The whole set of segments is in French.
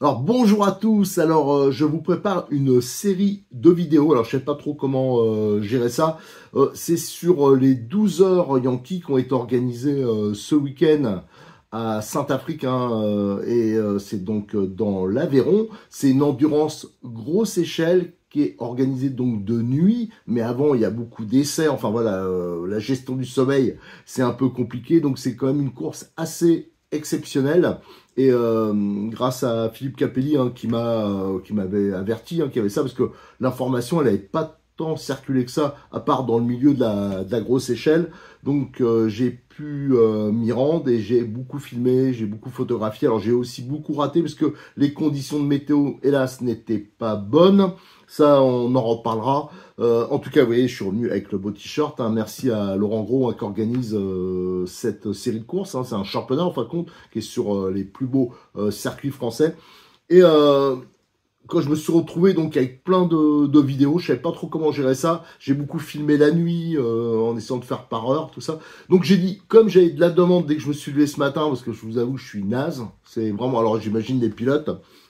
Alors bonjour à tous, alors je vous prépare une série de vidéos, alors je sais pas trop comment gérer ça, c'est sur les 12 heures Yankee qui ont été organisées ce week-end à Saint-Afrique, c'est donc dans l'Aveyron. C'est une endurance grosse échelle qui est organisée donc de nuit, mais avant il y a beaucoup d'essais, enfin voilà, la gestion du sommeil c'est un peu compliqué, donc c'est quand même une course assez exceptionnelle. Et grâce à Philippe Capelli qui m'avait averti qu'il y avait ça, parce que l'information elle n'avait pas tant circulé que ça, à part dans le milieu de la grosse échelle. Donc j'ai pu m'y rendre et j'ai beaucoup filmé, j'ai beaucoup photographié. Alors j'ai aussi beaucoup raté parce que les conditions de météo, hélas, n'étaient pas bonnes. Ça, on en reparlera. En tout cas, vous voyez, je suis revenu avec le beau t-shirt. Merci à Laurent Gros qui organise cette série de courses. C'est un championnat, en fin de compte, qui est sur les plus beaux circuits français. Et quand je me suis retrouvé donc avec plein de vidéos, je savais pas trop comment gérer ça. J'ai beaucoup filmé la nuit en essayant de faire par heure, tout ça. Donc j'ai dit, comme j'avais de la demande dès que je me suis levé ce matin, parce que je vous avoue, je suis naze. C'est vraiment, alors j'imagine les pilotes.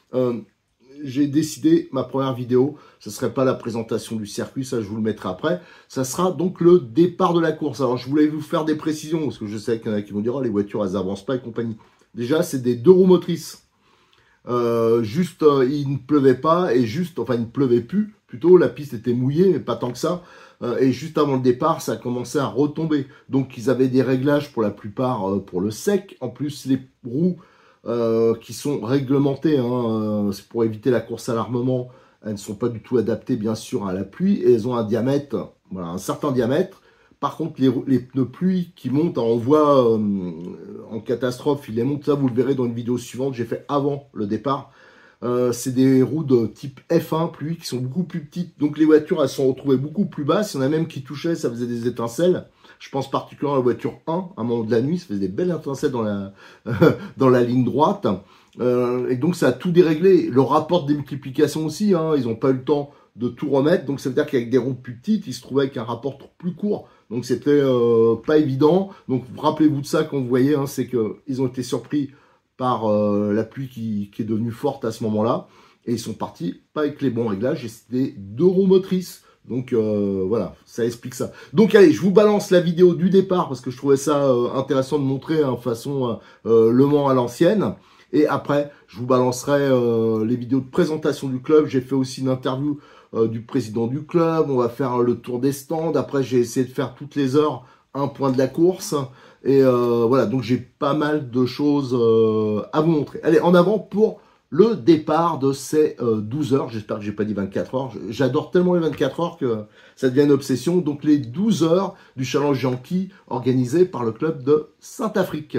J'ai décidé, ma première vidéo, ce serait pas la présentation du circuit, ça je vous le mettrai après, ça sera donc le départ de la course. Alors je voulais vous faire des précisions, parce que je sais qu'il y en a qui vont dire, oh, les voitures elles avancent pas et compagnie. Déjà c'est des 2 roues motrices, il ne pleuvait pas, et enfin il ne pleuvait plus, plutôt la piste était mouillée, mais pas tant que ça, et juste avant le départ ça commençait à retomber. Donc ils avaient des réglages pour la plupart pour le sec, en plus les roues qui sont réglementées, c'est pour éviter la course à l'armement. Elles ne sont pas du tout adaptées bien sûr à la pluie et elles ont un diamètre, voilà, un certain diamètre. Par contre les pneus pluie qui montent, on voit en catastrophe, ils les montent, ça vous le verrez dans une vidéo suivante, j'ai fait avant le départ. C'est des roues de type F1 pluie qui sont beaucoup plus petites, donc les voitures elles sont retrouvées beaucoup plus basses. Il y en a même qui touchaient, ça faisait des étincelles. Je pense particulièrement à la voiture 1, à un moment de la nuit, ça faisait des belles étincelles dans la ligne droite. Et donc ça a tout déréglé. Le rapport de démultiplication aussi, ils n'ont pas eu le temps de tout remettre. Donc ça veut dire qu'avec des roues plus petites, ils se trouvaient avec un rapport plus court. Donc c'était pas évident. Donc rappelez-vous de ça quand vous voyez, c'est qu'ils ont été surpris par la pluie qui est devenue forte à ce moment-là. Et ils sont partis pas avec les bons réglages. Et c'était 2 roues motrices. Donc voilà, ça explique ça. Donc allez, je vous balance la vidéo du départ parce que je trouvais ça intéressant de montrer façon Le Mans à l'ancienne. Et après, je vous balancerai les vidéos de présentation du club. J'ai fait aussi une interview du président du club. On va faire le tour des stands. Après, j'ai essayé de faire toutes les heures un point de la course. Et voilà, donc j'ai pas mal de choses à vous montrer. Allez, en avant pour le départ de ces 12 heures, j'espère que j'ai pas dit 24 heures, j'adore tellement les 24 heures que ça devient une obsession, donc les 12 heures du Challenge Yankee organisé par le club de Saint-Afrique.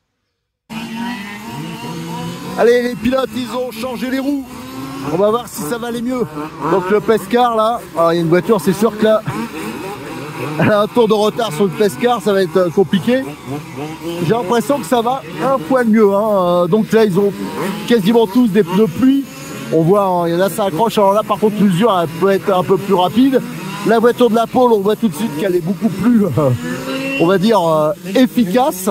Allez, les pilotes, ils ont changé les roues, on va voir si ça va aller mieux. Donc le Pescar là, alors il y a une voiture, c'est sûr que là, elle a un tour de retard sur le Pescar, ça va être compliqué. J'ai l'impression que ça va un poil mieux. Donc là, ils ont quasiment tous des pneus pluie. On voit, il y en a, ça accroche. Alors là, par contre, l'usure, elle peut être un peu plus rapide. La voiture de la pole, on voit tout de suite qu'elle est beaucoup plus, on va dire, efficace.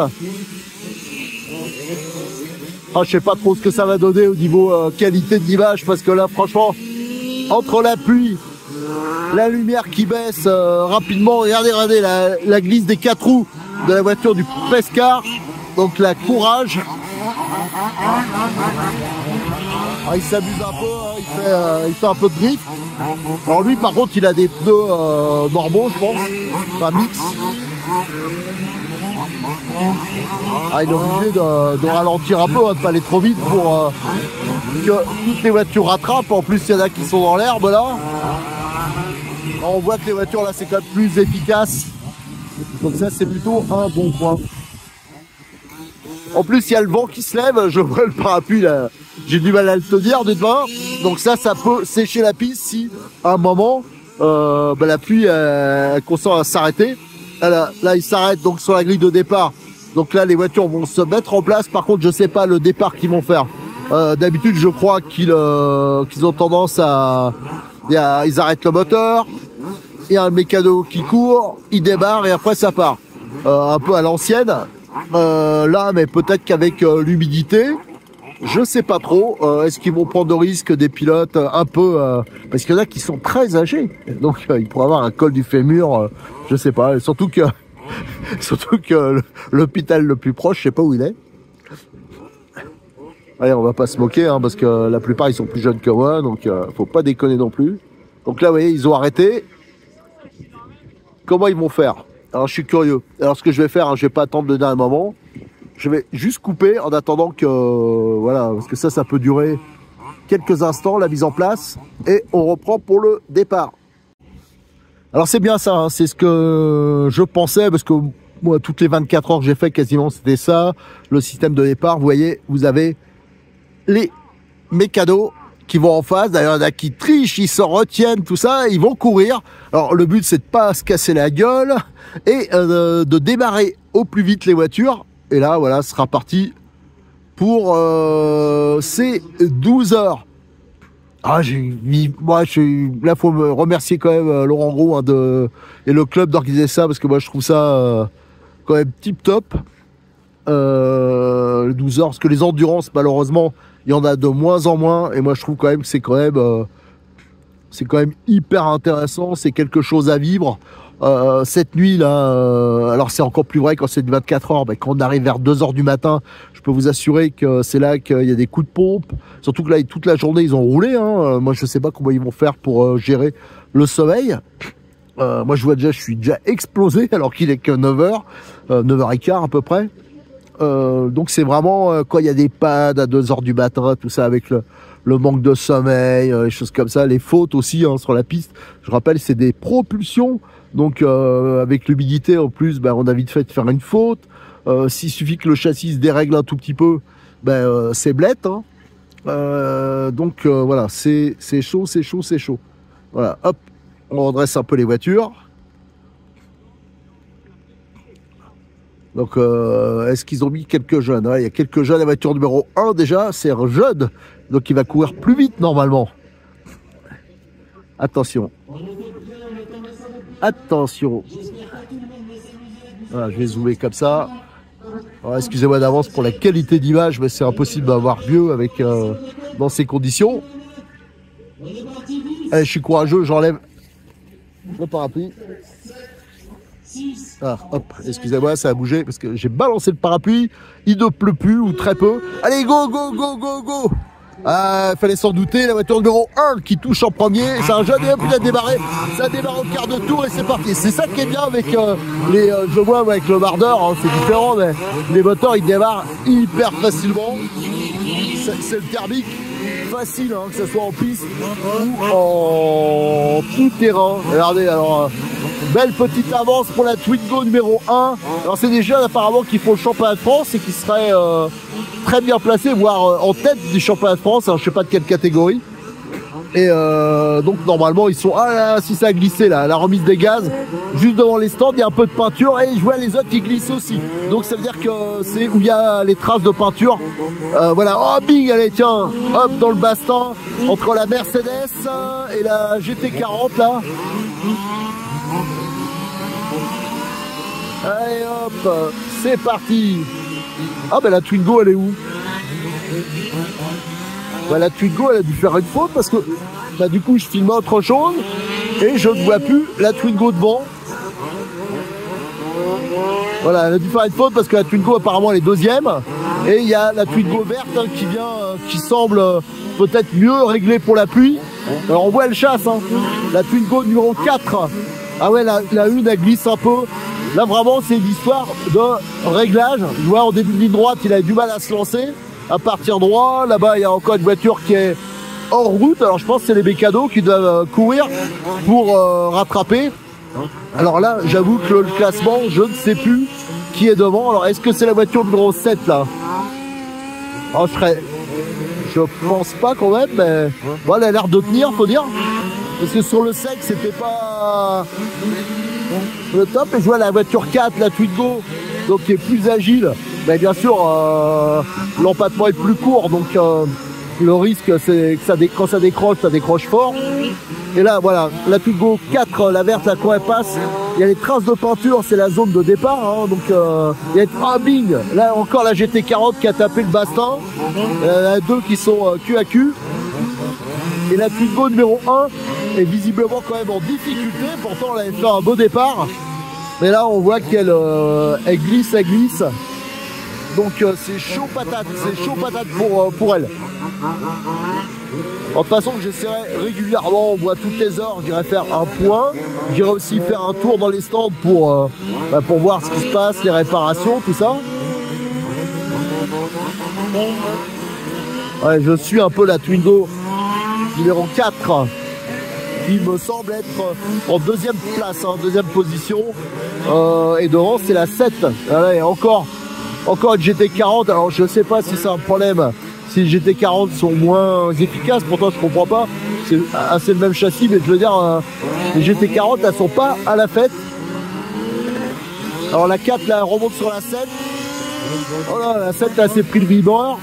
Je sais pas trop ce que ça va donner au niveau qualité d'image, parce que là, franchement, entre la pluie, la lumière qui baisse rapidement, regardez la glisse des 4 roues de la voiture du Pescar, donc la Courage. Il s'amuse un peu, il fait un peu de drift. Alors lui par contre il a des pneus normaux je pense, pas mix. Il est obligé de ralentir un peu, de pas aller trop vite pour que toutes les voitures rattrapent. En plus il y en a qui sont dans l'herbe là. On voit que les voitures là c'est quand même plus efficace. Donc ça c'est plutôt un bon point. En plus il y a le vent qui se lève, je vois le parapluie là, j'ai du mal à le tenir d'une main. Donc ça peut sécher la piste si à un moment la pluie consent à s'arrêter. Là il s'arrête donc sur la grille de départ. Donc là les voitures vont se mettre en place. Par contre je sais pas le départ qu'ils vont faire. D'habitude je crois qu'ils ont tendance ils arrêtent le moteur. Il y a un mécano qui court, il démarre et après ça part. Un peu à l'ancienne. Là, mais peut-être qu'avec l'humidité, je sais pas trop. Est-ce qu'ils vont prendre de risques des pilotes un peu parce qu'il y en a qui sont très âgés, donc ils pourraient avoir un col du fémur. Je sais pas. Et surtout que l'hôpital le plus proche, je sais pas où il est. Allez, on va pas se moquer, hein, parce que la plupart ils sont plus jeunes que moi, donc faut pas déconner non plus. Donc là, vous voyez, ils ont arrêté. Comment ils vont faire? Alors je suis curieux. Alors ce que je vais faire, hein, je vais pas attendre le dernier moment. Je vais juste couper en attendant que voilà, parce que ça peut durer quelques instants la mise en place et on reprend pour le départ. Alors c'est bien ça, hein, c'est ce que je pensais parce que moi toutes les 24 heures que j'ai fait quasiment c'était ça, le système de départ. Vous voyez, vous avez les mécanos qui vont en face. D'ailleurs, il y en a qui trichent, ils se retiennent, tout ça, ils vont courir. Alors le but c'est de pas se casser la gueule et de démarrer au plus vite les voitures. Et là, voilà, ce sera parti pour ces 12 heures. Ah, là, faut me remercier quand même Laurent Gros et le club d'organiser ça, parce que moi, je trouve ça quand même tip top. 12 heures, parce que les endurances, malheureusement, il y en a de moins en moins. Et moi, je trouve quand même que c'est quand même hyper intéressant. C'est quelque chose à vivre. Cette nuit là, alors c'est encore plus vrai quand c'est de 24 heures, quand on arrive vers 2 heures du matin, je peux vous assurer que c'est là qu'il y a des coups de pompe, surtout que là toute la journée ils ont roulé, hein. Moi je sais pas comment ils vont faire pour gérer le sommeil. Moi je suis déjà explosé alors qu'il est que 9h, 9h15 à peu près. Donc c'est vraiment quand il y a des pannes à 2 heures du matin, tout ça avec le manque de sommeil, les choses comme ça, les fautes aussi, hein, sur la piste. Je rappelle, c'est des propulsions. Donc avec l'humidité en plus, on a vite fait de faire une faute. S'il suffit que le châssis se dérègle un tout petit peu, c'est blette. Hein. Donc voilà, c'est chaud, c'est chaud, c'est chaud. Voilà, hop, on redresse un peu les voitures. Donc est-ce qu'ils ont mis quelques jeunes? Il y a quelques jeunes. La voiture numéro 1 déjà, c'est un jeune. Donc il va courir plus vite normalement. Attention. Attention. Voilà, je vais zoomer comme ça. Excusez-moi d'avance pour la qualité d'image, mais c'est impossible d'avoir mieux avec dans ces conditions. Allez, je suis courageux, j'enlève le parapluie. Ah, hop, excusez-moi, ça a bougé parce que j'ai balancé le parapluie. Il ne pleut plus ou très peu. Allez, go, go, go, go, go. Fallait s'en douter, la voiture numéro 1 qui touche en premier, c'est un jeune et hop, il a démarré, ça démarre au quart de tour et c'est parti. C'est ça qui est bien avec je vois avec le Marder, hein, c'est différent, mais les moteurs ils démarrent hyper facilement. C'est le thermique facile, hein, que ce soit en piste ou en tout terrain. Regardez, alors belle petite avance pour la Twingo numéro 1. Alors c'est des jeunes apparemment qui font le championnat de France et qui seraient très bien placés, voire en tête du championnat de France. Alors je sais pas de quelle catégorie. Et donc normalement ils sont... Ah là, si ça a glissé là, la remise des gaz, juste devant les stands, il y a un peu de peinture et je vois les autres qui glissent aussi. Donc ça veut dire que c'est où il y a les traces de peinture. Voilà, oh bing, allez tiens, hop dans le bastin, entre la Mercedes et la GT40 là. Allez hop, c'est parti. Ah ben la Twingo elle est où? La Twingo elle a dû faire une faute parce que du coup je filme autre chose et je ne vois plus la Twingo devant. Voilà, elle a dû faire une faute parce que la Twingo apparemment elle est deuxième et il y a la Twingo verte hein, qui vient, qui semble peut-être mieux réglée pour la pluie. Alors on voit elle chasse, hein. La Twingo numéro 4. Ah ouais, la une elle glisse un peu. Là vraiment c'est une histoire de réglage. Je vois en début de ligne droite il a du mal à se lancer. À partir droit, là-bas il y a encore une voiture qui est hors route. Alors je pense que c'est les mécanos qui doivent courir pour rattraper. Alors là j'avoue que le classement, je ne sais plus qui est devant. Alors est-ce que c'est la voiture numéro 7 là? Oh, je pense pas quand même, mais bon, elle a l'air de tenir, faut dire. Parce que sur le sec c'était pas le top. Et je vois la voiture 4, la Twingo, donc qui est plus agile. Mais bien sûr, l'empattement est plus court, donc Le risque, c'est que quand ça décroche fort. Et là, voilà, la Twingo 4, la verte, là, quand elle passe, il y a les traces de peinture, c'est la zone de départ. Hein, donc, il y a un bing. Là, encore la GT40 qui a tapé le bastin. Il y en a deux qui sont cul à cul. Et la Twingo numéro 1 est visiblement quand même en difficulté. Pourtant, elle avait fait un beau départ. Mais là, on voit qu'elle elle glisse. Donc, c'est chaud patate pour elle. De toute façon, j'essaierai régulièrement, on voit toutes les heures, j'irai faire un point. J'irai aussi faire un tour dans les stands pour voir ce qui se passe, les réparations, tout ça. Ouais, je suis un peu la Twingo numéro 4 qui me semble être en deuxième place, hein, deuxième position. Et devant, c'est la 7. Allez, encore une GT40. Alors, je ne sais pas si c'est un problème. Si les GT40 sont moins efficaces, pourtant je comprends pas, c'est assez le même châssis, mais je veux dire, les GT40 elles sont pas à la fête. Alors la 4 là elle remonte sur la 7. Oh là, la 7 là c'est pris le vibreur.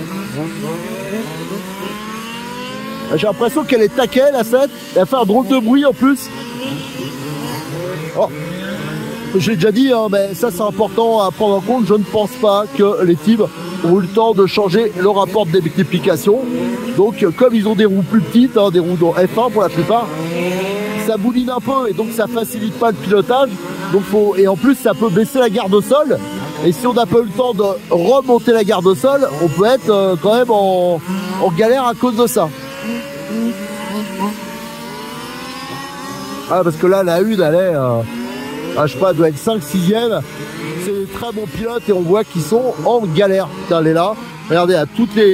J'ai l'impression qu'elle est taquée la 7, elle fait un drôle de bruit en plus. Oh. Je l'ai déjà dit, hein, mais ça c'est important à prendre en compte. Je ne pense pas que les teams ont eu le temps de changer le rapport de démultiplication. Donc comme ils ont des roues plus petites, hein, des roues dans F1 pour la plupart, ça bouline un peu et donc ça facilite pas le pilotage. Donc et en plus ça peut baisser la garde au sol. Et si on n'a pas eu le temps de remonter la garde au sol, on peut être quand même en galère à cause de ça. Ah parce que là la une elle est... je sais pas, elle doit être 5-6e. C'est des très bons pilotes et on voit qu'ils sont en galère. Putain, elle est là. Regardez, à toutes les...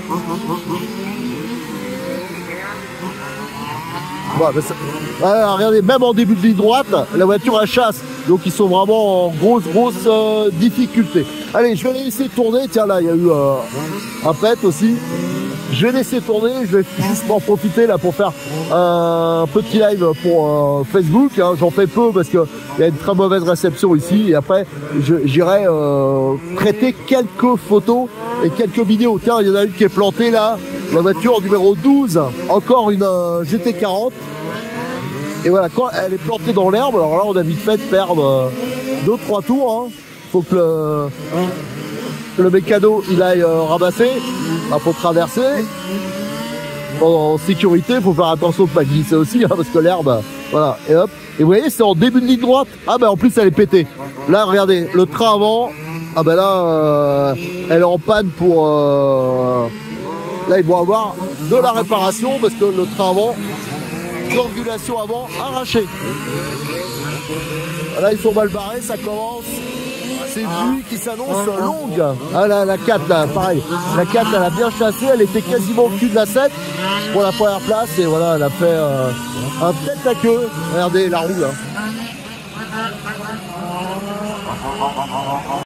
Bon, regardez, même en début de ligne droite, la voiture elle chasse. Donc ils sont vraiment en grosse difficulté. Allez, je vais les laisser tourner. Tiens, là, il y a eu un pet aussi. Je vais laisser tourner, je vais juste en profiter là pour faire un petit live pour Facebook. Hein. J'en fais peu parce qu'il y a une très mauvaise réception ici. Et après, j'irai traiter quelques photos et quelques vidéos. Tiens, il y en a une qui est plantée là. La voiture numéro 12, encore une GT40. Et voilà, quand elle est plantée dans l'herbe, alors là on a vite fait de perdre 2-3 tours. Hein. Faut que le mécano il aille ramasser. Il faut traverser. En sécurité, il faut faire attention de ne pas glisser aussi, hein, parce que l'herbe, voilà, et hop. Et vous voyez, c'est en début de ligne droite. Ah ben en plus elle est pétée. Là, regardez, le train avant, ah ben là, elle est en panne pour... Là, ils vont avoir de la réparation parce que le train avant, l'angulation avant, arrachée. Là, ils sont mal barrés, ça commence. C'est une nuit qui s'annonce longue. Ah là, la 4 là, pareil. La 4 elle a bien chassé, elle était quasiment au cul de la 7 pour la première place. Et voilà, elle a fait un tête à queue. Regardez la roue là.